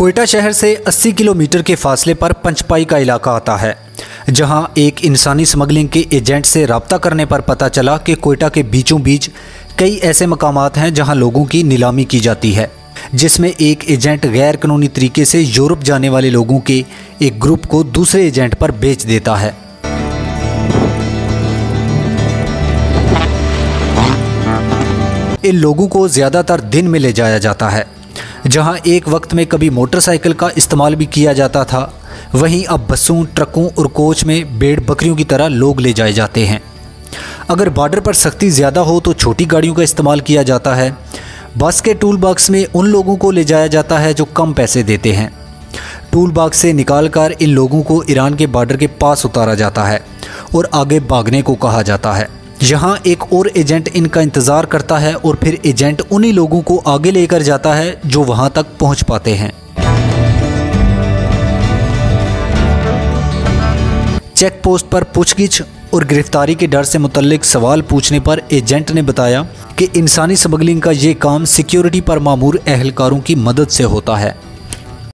कोयटा शहर से 80 किलोमीटर के फासले पर पंचपाई का इलाका आता है, जहां एक इंसानी स्मगलिंग के एजेंट से रब्ता करने पर पता चला कि कोयटा के बीचों बीच कई ऐसे मकामात हैं जहां लोगों की नीलामी की जाती है, जिसमें एक एजेंट गैर कानूनी तरीके से यूरोप जाने वाले लोगों के एक ग्रुप को दूसरे एजेंट पर बेच देता है। इन लोगों को ज़्यादातर दिन में ले जाया जाता है, जहां एक वक्त में कभी मोटरसाइकिल का इस्तेमाल भी किया जाता था, वहीं अब बसों, ट्रकों और कोच में भेड़ बकरियों की तरह लोग ले जाए जाते हैं। अगर बॉर्डर पर सख्ती ज़्यादा हो तो छोटी गाड़ियों का इस्तेमाल किया जाता है। बस के टूल बॉक्स में उन लोगों को ले जाया जाता है जो कम पैसे देते हैं। टूल बॉक्स से निकालकर इन लोगों को ईरान के बॉर्डर के पास उतारा जाता है और आगे भागने को कहा जाता है। यहाँ एक और एजेंट इनका इंतज़ार करता है और फिर एजेंट उन्हीं लोगों को आगे लेकर जाता है जो वहाँ तक पहुँच पाते हैं। चेक पोस्ट पर पूछगिछ और गिरफ्तारी के डर से मुतल्लिक सवाल पूछने पर एजेंट ने बताया कि इंसानी स्मगलिंग का ये काम सिक्योरिटी पर मामूर एहलकारों की मदद से होता है।